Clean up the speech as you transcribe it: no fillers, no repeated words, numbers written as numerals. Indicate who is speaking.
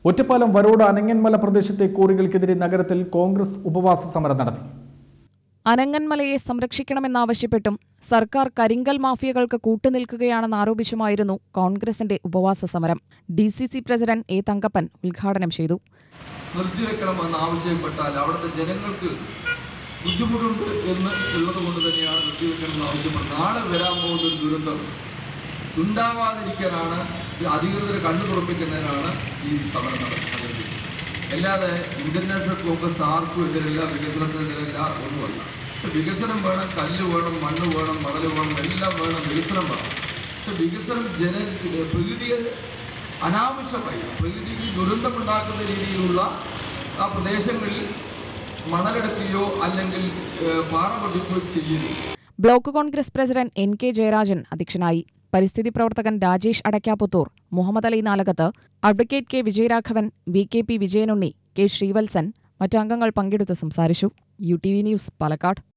Speaker 1: ഒറ്റപ്പാലം വരോട് അനങ്ങന്മല പ്രദേശത്തെ ക്വാറികൾക്കെതിരെ നഗരത്തിൽ കോൺഗ്രസ് ഉപവാസ സമരം നടത്തി.
Speaker 2: അനങ്ങന്മലയെ സംരക്ഷിക്കണമെന്നാവശ്യപ്പെട്ടും സർക്കാർ കരിങ്കൽ മാഫിയകൾക്ക് കൂട്ടുനിൽക്കുകയാണെന്നാരോപിച്ചുമായിരുന്നു കോൺഗ്രസിന്റെ ഉപവാസ സമരം. DCC president A. തങ്കപ്പൻ ഉദ്ഘാടനം ചെയ്തു.
Speaker 3: നിർത്തിവെക്കണമെന്നാവശ്യപ്പെട്ടാൽ അവിടുത്തെ ജനങ്ങൾക്ക് ബുദ്ധിമുട്ടുണ്ട് എന്ന് ഉള്ളതുകൊണ്ട് തന്നെയാണ് നിർത്തിവെക്കണമെന്ന് ആവശ്യപ്പെടുന്നത്. നാളെ വരാൻ പോകുന്ന ഒരു ദുരന്തം ഉണ്ടാവാതിരിക്കാനാണ്, അധികൃതരെ കണ്ണു തുറപ്പിക്കുന്നതിനാണ് ഈ സമരം നടക്കുന്നത്. അല്ലാതെ ഇന്ത്യൻ നാഷണൽ കോൺഗ്രസ് ആർക്കും എതിരല്ല, വികസനത്തിനെതിരല്ല, ഒന്നുമല്ല. വികസനം വേണം, കല്ല് വേണം, മണ്ണ് വേണം, മണൽ വേണം, എല്ലാം വേണം, വികസനം വേണം. പക്ഷെ വികസനം പ്രകൃതിയെ അനാവശ്യമായി പ്രകൃതിക്ക് ദുരന്തമുണ്ടാക്കുന്ന രീതിയിലുള്ള ആ പ്രദേശങ്ങളിൽ മണലെടുക്കുകയോ അല്ലെങ്കിൽ പാറ പൊട്ടിക്കുകയോ ചെയ്യുന്നു.
Speaker 2: Block Congress president NK Jayarajan അധ്യക്ഷനായി. പരിസ്ഥിതി പ്രവർത്തകൻ Rajesh Adakkaputhur, Muhammad Ali Nalakath, advocate K. Vijayaraghavan, VKP Vijayanunni, K. Sreevalsan മറ്റംഗങ്ങൾ പങ്കെടുത്ത് സംസാരിച്ചു. UTV news, Palakkad.